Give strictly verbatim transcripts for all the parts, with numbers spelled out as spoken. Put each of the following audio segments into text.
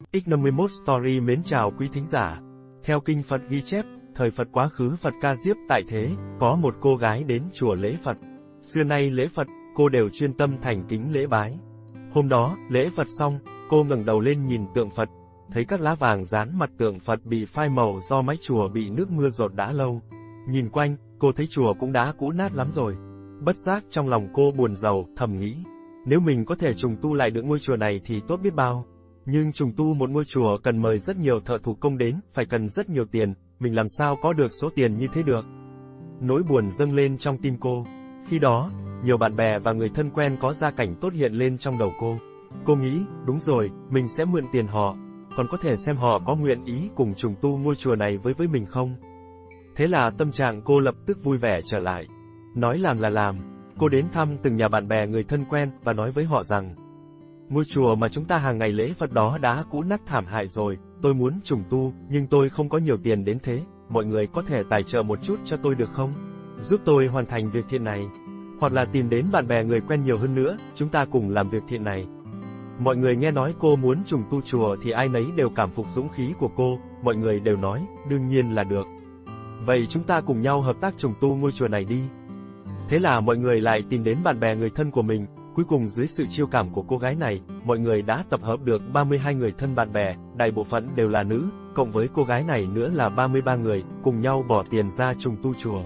X năm mươi mốt Story mến chào quý thính giả. Theo kinh Phật ghi chép, thời Phật quá khứ Phật Ca Diếp tại thế, có một cô gái đến chùa lễ Phật. Xưa nay lễ Phật, cô đều chuyên tâm thành kính lễ bái. Hôm đó, lễ Phật xong, cô ngẩng đầu lên nhìn tượng Phật, thấy các lá vàng dán mặt tượng Phật bị phai màu do mái chùa bị nước mưa dột đã lâu. Nhìn quanh, cô thấy chùa cũng đã cũ nát lắm rồi. Bất giác trong lòng cô buồn rầu, thầm nghĩ, nếu mình có thể trùng tu lại được ngôi chùa này thì tốt biết bao. Nhưng trùng tu một ngôi chùa cần mời rất nhiều thợ thủ công đến, phải cần rất nhiều tiền, mình làm sao có được số tiền như thế được. Nỗi buồn dâng lên trong tim cô. Khi đó, nhiều bạn bè và người thân quen có gia cảnh tốt hiện lên trong đầu cô. Cô nghĩ, đúng rồi, mình sẽ mượn tiền họ, còn có thể xem họ có nguyện ý cùng trùng tu ngôi chùa này với với mình không. Thế là tâm trạng cô lập tức vui vẻ trở lại. Nói làm là làm, cô đến thăm từng nhà bạn bè người thân quen và nói với họ rằng, ngôi chùa mà chúng ta hàng ngày lễ Phật đó đã cũ nát thảm hại rồi, tôi muốn trùng tu, nhưng tôi không có nhiều tiền đến thế, mọi người có thể tài trợ một chút cho tôi được không? Giúp tôi hoàn thành việc thiện này. Hoặc là tìm đến bạn bè người quen nhiều hơn nữa, chúng ta cùng làm việc thiện này. Mọi người nghe nói cô muốn trùng tu chùa thì ai nấy đều cảm phục dũng khí của cô, mọi người đều nói, đương nhiên là được. Vậy chúng ta cùng nhau hợp tác trùng tu ngôi chùa này đi. Thế là mọi người lại tìm đến bạn bè người thân của mình, cuối cùng dưới sự chiêu cảm của cô gái này, mọi người đã tập hợp được ba mươi hai người thân bạn bè, đại bộ phận đều là nữ, cộng với cô gái này nữa là ba mươi ba người, cùng nhau bỏ tiền ra trùng tu chùa.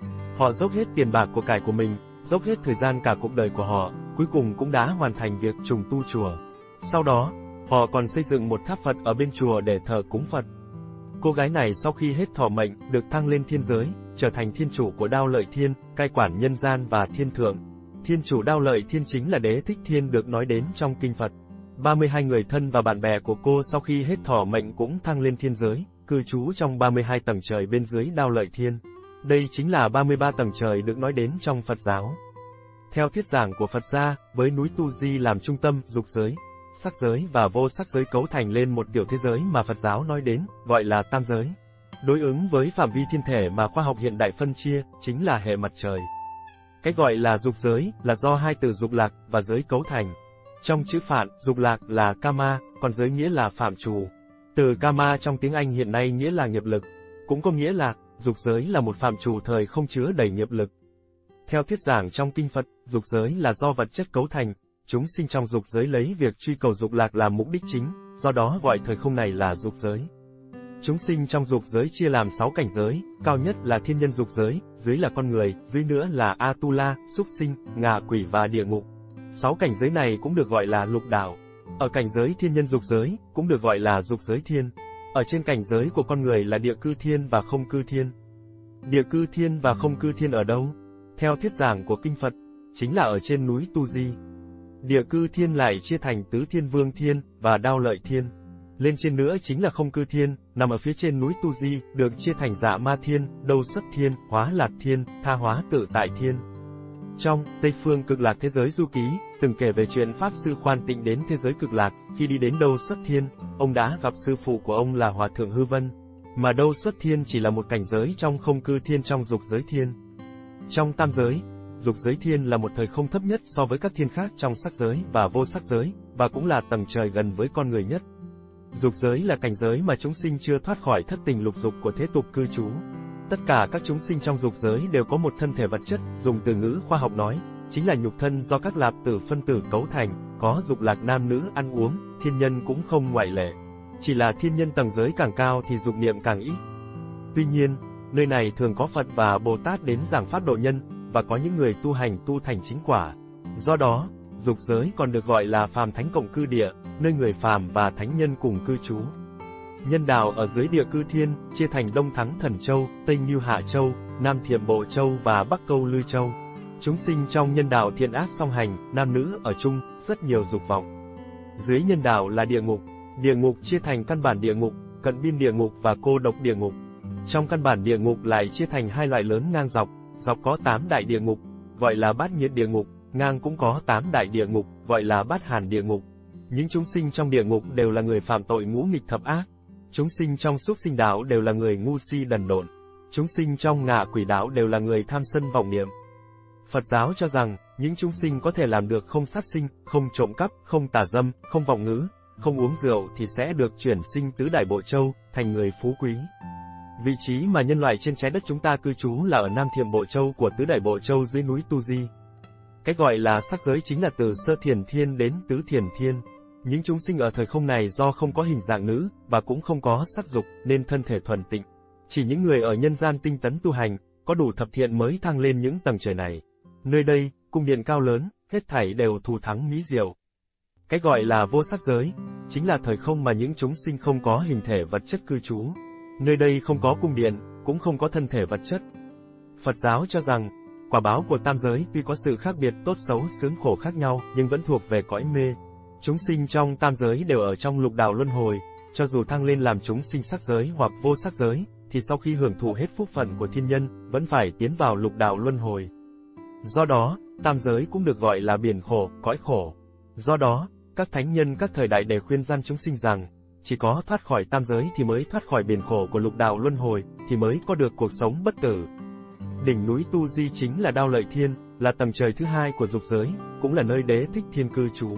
Họ dốc hết tiền bạc của cải của mình, dốc hết thời gian cả cuộc đời của họ, cuối cùng cũng đã hoàn thành việc trùng tu chùa. Sau đó, họ còn xây dựng một tháp Phật ở bên chùa để thờ cúng Phật. Cô gái này sau khi hết thọ mệnh, được thăng lên thiên giới, trở thành thiên chủ của Đao Lợi Thiên, cai quản nhân gian và thiên thượng. Thiên chủ Đao Lợi Thiên chính là Đế Thích Thiên được nói đến trong kinh Phật. ba mươi hai người thân và bạn bè của cô sau khi hết thọ mệnh cũng thăng lên thiên giới, cư trú trong ba mươi hai tầng trời bên dưới Đao Lợi Thiên. Đây chính là ba mươi ba tầng trời được nói đến trong Phật giáo. Theo thuyết giảng của Phật gia, với núi Tu Di làm trung tâm, dục giới, sắc giới và vô sắc giới cấu thành lên một tiểu thế giới mà Phật giáo nói đến, gọi là tam giới. Đối ứng với phạm vi thiên thể mà khoa học hiện đại phân chia, chính là hệ mặt trời. Cái gọi là dục giới, là do hai từ dục lạc và giới cấu thành. Trong chữ Phạn, dục lạc là Kama, còn giới nghĩa là phạm trù. Từ Kama trong tiếng Anh hiện nay nghĩa là nghiệp lực, cũng có nghĩa là, dục giới là một phạm trù thời không chứa đầy nghiệp lực. Theo thuyết giảng trong kinh Phật, dục giới là do vật chất cấu thành, chúng sinh trong dục giới lấy việc truy cầu dục lạc làm mục đích chính, do đó gọi thời không này là dục giới. Chúng sinh trong dục giới chia làm sáu cảnh giới, cao nhất là thiên nhân dục giới, dưới là con người, dưới nữa là Atula, súc sinh, ngạ quỷ và địa ngục. Sáu cảnh giới này cũng được gọi là lục đạo. Ở cảnh giới thiên nhân dục giới, cũng được gọi là dục giới thiên. Ở trên cảnh giới của con người là địa cư thiên và không cư thiên. Địa cư thiên và không cư thiên ở đâu? Theo thuyết giảng của kinh Phật, chính là ở trên núi Tu Di. Địa cư thiên lại chia thành tứ thiên vương thiên và Đao Lợi Thiên. Lên trên nữa chính là không cư thiên, nằm ở phía trên núi Tu Di, được chia thành Dạ Ma Thiên, Đâu Xuất Thiên, Hóa Lạc Thiên, Tha Hóa Tự Tại Thiên. Trong Tây Phương Cực Lạc Thế Giới Du Ký, từng kể về chuyện Pháp Sư Khoan Tịnh đến thế giới Cực Lạc, khi đi đến Đâu Xuất Thiên, ông đã gặp sư phụ của ông là Hòa Thượng Hư Vân, mà Đâu Xuất Thiên chỉ là một cảnh giới trong không cư thiên trong dục giới thiên. Trong tam giới, dục giới thiên là một thời không thấp nhất so với các thiên khác trong sắc giới và vô sắc giới, và cũng là tầng trời gần với con người nhất. Dục giới là cảnh giới mà chúng sinh chưa thoát khỏi thất tình lục dục của thế tục cư trú. Tất cả các chúng sinh trong dục giới đều có một thân thể vật chất, dùng từ ngữ khoa học nói, chính là nhục thân do các lạp tử phân tử cấu thành, có dục lạc nam nữ ăn uống, thiên nhân cũng không ngoại lệ. Chỉ là thiên nhân tầng giới càng cao thì dục niệm càng ít. Tuy nhiên, nơi này thường có Phật và Bồ Tát đến giảng pháp độ nhân, và có những người tu hành tu thành chính quả. Do đó, dục giới còn được gọi là phàm thánh cộng cư địa, nơi người phàm và thánh nhân cùng cư trú. Nhân đạo ở dưới địa cư thiên, chia thành Đông Thắng Thần Châu, Tây Ngưu Hạ Châu, Nam Thiểm Bộ Châu và Bắc Câu Lư Châu. Chúng sinh trong nhân đạo thiện ác song hành, nam nữ ở chung, rất nhiều dục vọng. Dưới nhân đạo là địa ngục. Địa ngục chia thành căn bản địa ngục, cận biên địa ngục và cô độc địa ngục. Trong căn bản địa ngục lại chia thành hai loại lớn ngang dọc, dọc có tám đại địa ngục, gọi là bát nhiệt địa ngục, ngang cũng có tám đại địa ngục, gọi là bát hàn địa ngục. Những chúng sinh trong địa ngục đều là người phạm tội ngũ nghịch thập ác. Chúng sinh trong súc sinh đạo đều là người ngu si đần độn. Chúng sinh trong ngạ quỷ đạo đều là người tham sân vọng niệm. Phật giáo cho rằng, những chúng sinh có thể làm được không sát sinh, không trộm cắp, không tà dâm, không vọng ngữ, không uống rượu thì sẽ được chuyển sinh tứ đại bộ châu, thành người phú quý. Vị trí mà nhân loại trên trái đất chúng ta cư trú là ở Nam Thiệm Bộ Châu của tứ đại bộ châu dưới núi Tu Di. Cái gọi là sắc giới chính là từ Sơ Thiền Thiên đến Tứ Thiền Thiên. Những chúng sinh ở thời không này do không có hình dạng nữ, và cũng không có sắc dục, nên thân thể thuần tịnh. Chỉ những người ở nhân gian tinh tấn tu hành, có đủ thập thiện mới thăng lên những tầng trời này. Nơi đây, cung điện cao lớn, hết thảy đều thù thắng mỹ diệu. Cái gọi là vô sắc giới, chính là thời không mà những chúng sinh không có hình thể vật chất cư trú. Nơi đây không có cung điện, cũng không có thân thể vật chất. Phật giáo cho rằng, quả báo của tam giới tuy có sự khác biệt tốt xấu sướng khổ khác nhau, nhưng vẫn thuộc về cõi mê. Chúng sinh trong tam giới đều ở trong lục đạo luân hồi, cho dù thăng lên làm chúng sinh sắc giới hoặc vô sắc giới, thì sau khi hưởng thụ hết phúc phận của thiên nhân, vẫn phải tiến vào lục đạo luân hồi. Do đó, tam giới cũng được gọi là biển khổ, cõi khổ. Do đó, các thánh nhân các thời đại đều khuyên gian chúng sinh rằng, chỉ có thoát khỏi tam giới thì mới thoát khỏi biển khổ của lục đạo luân hồi, thì mới có được cuộc sống bất tử. Đỉnh núi Tu Di chính là Đao Lợi Thiên, là tầng trời thứ hai của dục giới, cũng là nơi Đế Thích Thiên cư trú.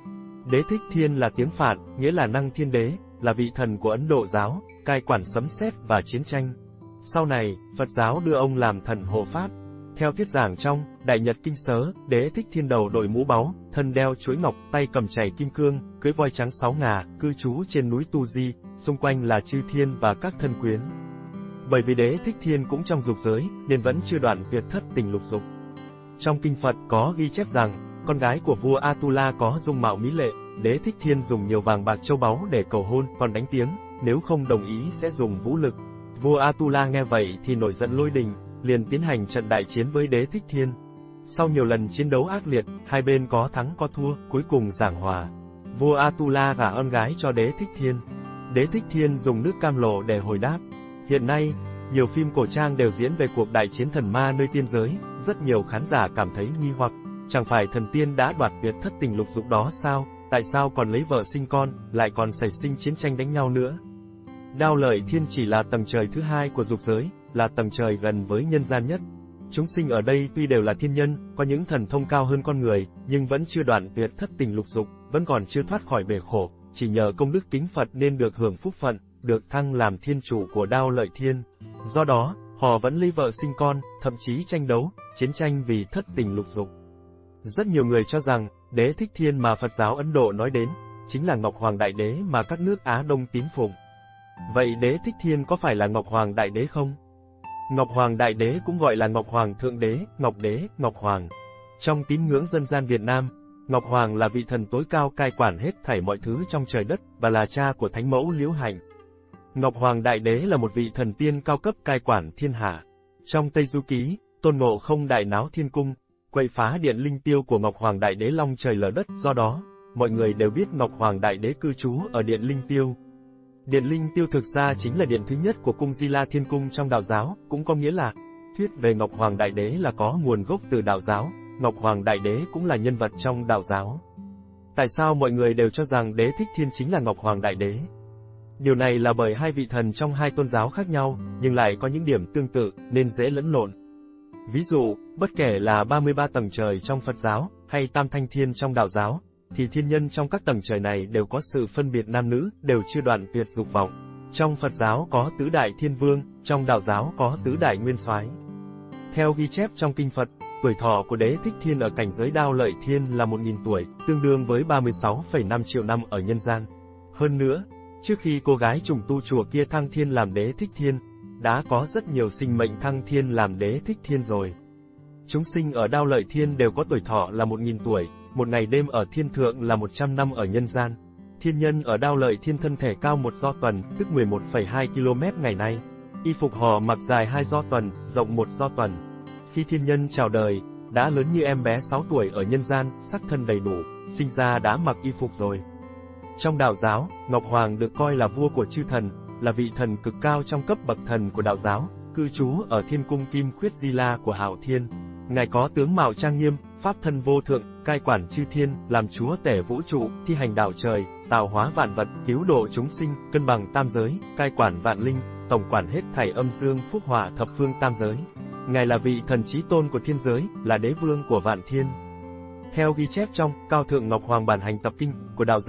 Đế Thích Thiên là tiếng Phạn, nghĩa là năng thiên đế, là vị thần của Ấn Độ giáo, cai quản sấm sét và chiến tranh. Sau này, Phật giáo đưa ông làm thần hộ pháp. Theo thuyết giảng trong Đại Nhật Kinh Sớ, Đế Thích Thiên đầu đội mũ báu, thân đeo chuỗi ngọc, tay cầm chảy kim cương, cưỡi voi trắng sáu ngà, cư trú trên núi Tu Di, xung quanh là chư thiên và các thân quyến. Bởi vì Đế Thích Thiên cũng trong dục giới, nên vẫn chưa đoạn tuyệt thất tình lục dục. Trong kinh Phật có ghi chép rằng, con gái của vua Atula có dung mạo mỹ lệ, Đế Thích Thiên dùng nhiều vàng bạc châu báu để cầu hôn, còn đánh tiếng, nếu không đồng ý sẽ dùng vũ lực. Vua Atula nghe vậy thì nổi giận lôi đình, liền tiến hành trận đại chiến với Đế Thích Thiên. Sau nhiều lần chiến đấu ác liệt, hai bên có thắng có thua, cuối cùng giảng hòa. Vua Atula gả con gái cho Đế Thích Thiên. Đế Thích Thiên dùng nước cam lộ để hồi đáp. Hiện nay, nhiều phim cổ trang đều diễn về cuộc đại chiến thần ma nơi tiên giới, rất nhiều khán giả cảm thấy nghi hoặc, chẳng phải thần tiên đã đoạt tuyệt thất tình lục dục đó sao, tại sao còn lấy vợ sinh con, lại còn xảy sinh chiến tranh đánh nhau nữa. Đao Lợi Thiên chỉ là tầng trời thứ hai của dục giới, là tầng trời gần với nhân gian nhất. Chúng sinh ở đây tuy đều là thiên nhân, có những thần thông cao hơn con người, nhưng vẫn chưa đoạn tuyệt thất tình lục dục, vẫn còn chưa thoát khỏi bể khổ, chỉ nhờ công đức kính Phật nên được hưởng phúc phận, được thăng làm thiên chủ của Đao Lợi Thiên. Do đó, họ vẫn lấy vợ sinh con, thậm chí tranh đấu, chiến tranh vì thất tình lục dục. Rất nhiều người cho rằng, Đế Thích Thiên mà Phật giáo Ấn Độ nói đến, chính là Ngọc Hoàng Đại Đế mà các nước Á Đông tín phụng. Vậy Đế Thích Thiên có phải là Ngọc Hoàng Đại Đế không? Ngọc Hoàng Đại Đế cũng gọi là Ngọc Hoàng Thượng Đế, Ngọc Đế, Ngọc Hoàng. Trong tín ngưỡng dân gian Việt Nam, Ngọc Hoàng là vị thần tối cao cai quản hết thảy mọi thứ trong trời đất, và là cha của Thánh Mẫu Liễu Hạnh. Ngọc Hoàng Đại Đế là một vị thần tiên cao cấp cai quản thiên hạ. Trong Tây Du Ký, Tôn Ngộ Không đại náo thiên cung, quậy phá điện linh tiêu của Ngọc Hoàng Đại Đế long trời lở đất, do đó, mọi người đều biết Ngọc Hoàng Đại Đế cư trú ở điện linh tiêu. Điện linh tiêu thực ra chính là điện thứ nhất của cung Di La Thiên Cung trong đạo giáo, cũng có nghĩa là, thuyết về Ngọc Hoàng Đại Đế là có nguồn gốc từ đạo giáo, Ngọc Hoàng Đại Đế cũng là nhân vật trong đạo giáo. Tại sao mọi người đều cho rằng Đế Thích Thiên chính là Ngọc Hoàng Đại Đế? Điều này là bởi hai vị thần trong hai tôn giáo khác nhau, nhưng lại có những điểm tương tự, nên dễ lẫn lộn. Ví dụ, bất kể là ba mươi ba tầng trời trong Phật giáo, hay Tam Thanh Thiên trong đạo giáo, thì thiên nhân trong các tầng trời này đều có sự phân biệt nam nữ, đều chưa đoạn tuyệt dục vọng. Trong Phật giáo có tứ đại thiên vương, trong đạo giáo có tứ đại nguyên soái. Theo ghi chép trong kinh Phật, tuổi thọ của Đế Thích Thiên ở cảnh giới Đao Lợi Thiên là một nghìn tuổi, tương đương với ba mươi sáu phẩy năm triệu năm ở nhân gian. Hơn nữa, trước khi cô gái trùng tu chùa kia thăng thiên làm Đế Thích Thiên, đã có rất nhiều sinh mệnh thăng thiên làm Đế Thích Thiên rồi. Chúng sinh ở Đao Lợi Thiên đều có tuổi thọ là một nghìn tuổi, một ngày đêm ở thiên thượng là một trăm năm ở nhân gian. Thiên nhân ở Đao Lợi Thiên thân thể cao một do tuần, tức mười một phẩy hai ki lô mét ngày nay. Y phục họ mặc dài hai do tuần, rộng một do tuần. Khi thiên nhân chào đời, đã lớn như em bé sáu tuổi ở nhân gian, sắc thân đầy đủ, sinh ra đã mặc y phục rồi. Trong đạo giáo, Ngọc Hoàng được coi là vua của chư thần, là vị thần cực cao trong cấp bậc thần của đạo giáo, cư trú ở thiên cung Kim Khuyết Di La của Hạo Thiên. Ngài có tướng mạo trang nghiêm, pháp thân vô thượng, cai quản chư thiên, làm chúa tể vũ trụ, thi hành đạo trời, tạo hóa vạn vật, cứu độ chúng sinh, cân bằng tam giới, cai quản vạn linh, tổng quản hết thảy âm dương phúc hỏa thập phương tam giới. Ngài là vị thần chí tôn của thiên giới, là đế vương của vạn thiên. Theo ghi chép trong Cao Thượng Ngọc Hoàng Bản Hành Tập Kinh của đạo giáo,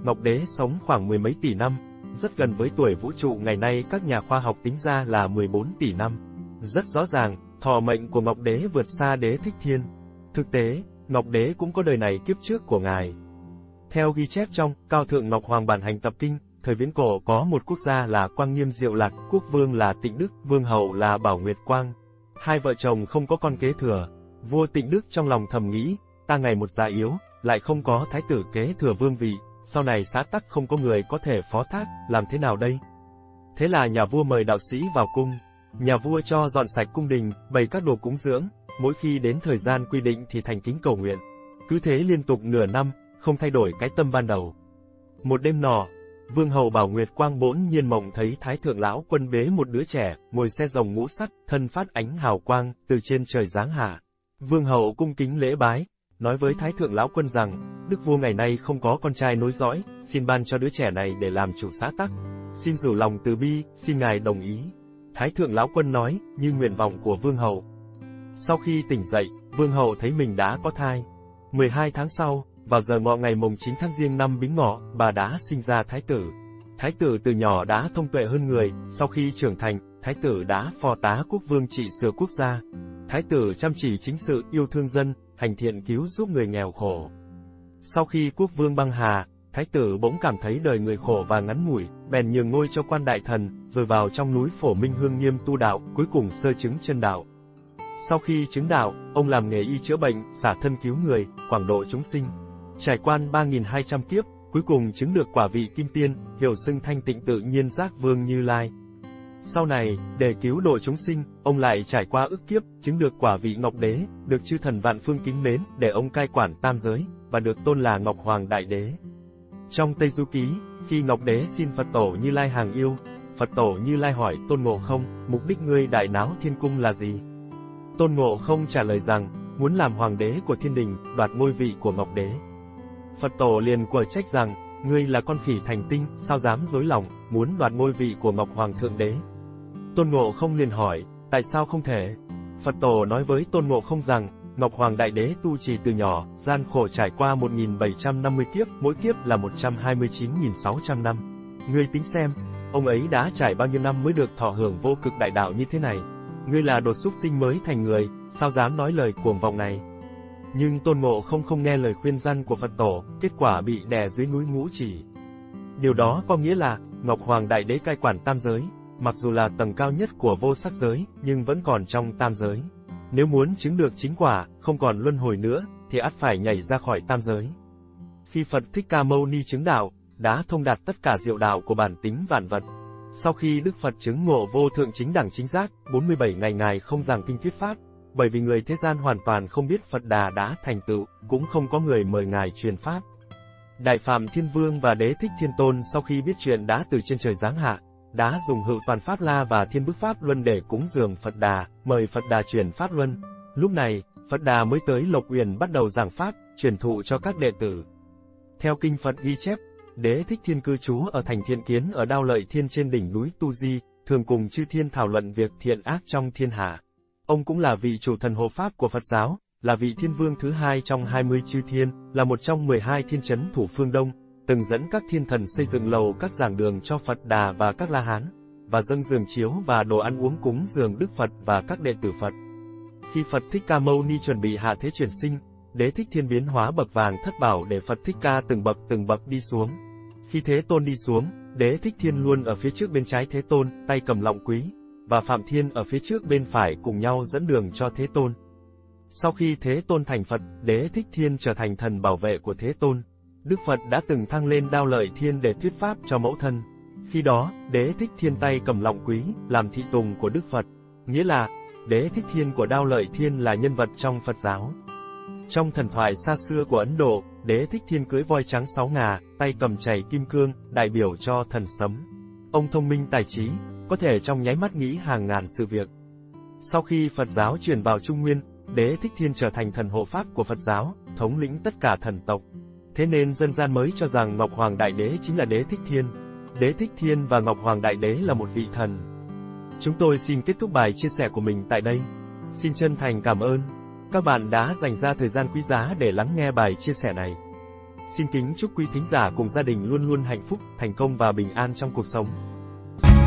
Ngọc Đế sống khoảng mười mấy tỷ năm, rất gần với tuổi vũ trụ ngày nay các nhà khoa học tính ra là mười bốn tỷ năm. Rất rõ ràng, thọ mệnh của Ngọc Đế vượt xa Đế Thích Thiên. Thực tế, Ngọc Đế cũng có đời này kiếp trước của ngài. Theo ghi chép trong Cao Thượng Ngọc Hoàng bản hành tập kinh, thời viễn cổ có một quốc gia là Quang Nghiêm Diệu Lạc, quốc vương là Tịnh Đức, vương hậu là Bảo Nguyệt Quang. Hai vợ chồng không có con kế thừa. Vua Tịnh Đức trong lòng thầm nghĩ, ta ngày một già yếu, lại không có thái tử kế thừa vương vị, sau này xã tắc không có người có thể phó thác, làm thế nào đây? Thế là nhà vua mời đạo sĩ vào cung. Nhà vua cho dọn sạch cung đình, bày các đồ cúng dưỡng, mỗi khi đến thời gian quy định thì thành kính cầu nguyện. Cứ thế liên tục nửa năm, không thay đổi cái tâm ban đầu. Một đêm nọ, vương hậu Bảo Nguyệt Quang bỗng nhiên mộng thấy Thái Thượng Lão Quân bế một đứa trẻ, ngồi xe rồng ngũ sắc, thân phát ánh hào quang, từ trên trời giáng hạ. Vương hậu cung kính lễ bái, nói với Thái Thượng Lão Quân rằng, Đức vua ngày nay không có con trai nối dõi, xin ban cho đứa trẻ này để làm chủ xã tắc. Xin rủ lòng từ bi, xin ngài đồng ý. Thái Thượng Lão Quân nói, như nguyện vọng của vương hậu. Sau khi tỉnh dậy, vương hậu thấy mình đã có thai. mười hai tháng sau, vào giờ ngọ ngày mồng chín tháng Giêng năm Bính Ngọ, bà đã sinh ra Thái tử. Thái tử từ nhỏ đã thông tuệ hơn người, sau khi trưởng thành, Thái tử đã phò tá quốc vương trị sửa quốc gia. Thái tử chăm chỉ chính sự, yêu thương dân, hành thiện cứu giúp người nghèo khổ. Sau khi quốc vương băng hà, Thái tử bỗng cảm thấy đời người khổ và ngắn ngủi, bèn nhường ngôi cho quan đại thần, rồi vào trong núi Phổ Minh Hương nghiêm tu đạo, cuối cùng sơ chứng chân đạo. Sau khi chứng đạo, ông làm nghề y chữa bệnh, xả thân cứu người, quảng độ chúng sinh. Trải qua ba nghìn hai trăm kiếp, cuối cùng chứng được quả vị kim tiên, hiệu xưng Thanh Tịnh Tự Nhiên Giác Vương Như Lai. Sau này, để cứu độ chúng sinh, ông lại trải qua ức kiếp, chứng được quả vị Ngọc Đế, được chư thần vạn phương kính mến, để ông cai quản tam giới, và được tôn là Ngọc Hoàng Đại Đế. Trong Tây Du Ký, khi Ngọc Đế xin Phật Tổ Như Lai hàng yêu, Phật Tổ Như Lai hỏi Tôn Ngộ Không, mục đích ngươi đại náo thiên cung là gì? Tôn Ngộ Không trả lời rằng, muốn làm hoàng đế của thiên đình, đoạt ngôi vị của Ngọc Đế. Phật Tổ liền quở trách rằng, ngươi là con khỉ thành tinh, sao dám dối lòng, muốn đoạt ngôi vị của Ngọc Hoàng Thượng Đế? Tôn Ngộ Không liền hỏi, tại sao không thể? Phật Tổ nói với Tôn Ngộ Không rằng, Ngọc Hoàng Đại Đế tu trì từ nhỏ, gian khổ trải qua một nghìn bảy trăm năm mươi kiếp, mỗi kiếp là một trăm hai mươi chín nghìn sáu trăm năm. Ngươi tính xem, ông ấy đã trải bao nhiêu năm mới được thọ hưởng vô cực đại đạo như thế này. Ngươi là đột súc sinh mới thành người, sao dám nói lời cuồng vọng này? Nhưng Tôn Ngộ Không không nghe lời khuyên răn của Phật Tổ, kết quả bị đè dưới núi Ngũ Chỉ. Điều đó có nghĩa là, Ngọc Hoàng Đại Đế cai quản tam giới, mặc dù là tầng cao nhất của vô sắc giới, nhưng vẫn còn trong tam giới. Nếu muốn chứng được chính quả, không còn luân hồi nữa, thì ắt phải nhảy ra khỏi tam giới. Khi Phật Thích Ca Mâu Ni chứng đạo, đã thông đạt tất cả diệu đạo của bản tính vạn vật. Sau khi Đức Phật chứng ngộ vô thượng chính đẳng chính giác, bốn mươi bảy ngày Ngài không giảng kinh thuyết pháp, bởi vì người thế gian hoàn toàn không biết Phật Đà đã thành tựu, cũng không có người mời Ngài truyền pháp. Đại Phạm Thiên Vương và Đế Thích Thiên Tôn sau khi biết chuyện đã từ trên trời giáng hạ, đã dùng Hữu Toàn Pháp La và Thiên Bức Pháp Luân để cúng dường Phật Đà, mời Phật Đà truyền Pháp Luân. Lúc này, Phật Đà mới tới Lộc Uyển bắt đầu giảng Pháp, truyền thụ cho các đệ tử. Theo Kinh Phật ghi chép, Đế Thích Thiên cư trú ở thành Thiện Kiến ở Đao Lợi Thiên trên đỉnh núi Tu Di, thường cùng chư thiên thảo luận việc thiện ác trong thiên hạ. Ông cũng là vị chủ thần hộ Pháp của Phật giáo, là vị thiên vương thứ hai trong hai mươi chư thiên, là một trong mười hai thiên chấn thủ phương Đông, từng dẫn các thiên thần xây dựng lầu các giảng đường cho Phật Đà và các La Hán, và dâng giường chiếu và đồ ăn uống cúng dường Đức Phật và các đệ tử Phật. Khi Phật Thích Ca Mâu Ni chuẩn bị hạ thế chuyển sinh, Đế Thích Thiên biến hóa bậc vàng thất bảo để Phật Thích Ca từng bậc từng bậc đi xuống. Khi Thế Tôn đi xuống, Đế Thích Thiên luôn ở phía trước bên trái Thế Tôn, tay cầm lọng quý, và Phạm Thiên ở phía trước bên phải cùng nhau dẫn đường cho Thế Tôn. Sau khi Thế Tôn thành Phật, Đế Thích Thiên trở thành thần bảo vệ của Thế Tôn. Đức Phật đã từng thăng lên Đao Lợi Thiên để thuyết pháp cho mẫu thân. Khi đó, Đế Thích Thiên tay cầm lọng quý, làm thị tùng của Đức Phật. Nghĩa là, Đế Thích Thiên của Đao Lợi Thiên là nhân vật trong Phật giáo. Trong thần thoại xa xưa của Ấn Độ, Đế Thích Thiên cưỡi voi trắng sáu ngà, tay cầm chày kim cương, đại biểu cho thần sấm. Ông thông minh tài trí, có thể trong nháy mắt nghĩ hàng ngàn sự việc. Sau khi Phật giáo chuyển vào Trung Nguyên, Đế Thích Thiên trở thành thần hộ pháp của Phật giáo, thống lĩnh tất cả thần tộc. Thế nên dân gian mới cho rằng Ngọc Hoàng Đại Đế chính là Đế Thích Thiên. Đế Thích Thiên và Ngọc Hoàng Đại Đế là một vị thần. Chúng tôi xin kết thúc bài chia sẻ của mình tại đây. Xin chân thành cảm ơn các bạn đã dành ra thời gian quý giá để lắng nghe bài chia sẻ này. Xin kính chúc quý thính giả cùng gia đình luôn luôn hạnh phúc, thành công và bình an trong cuộc sống.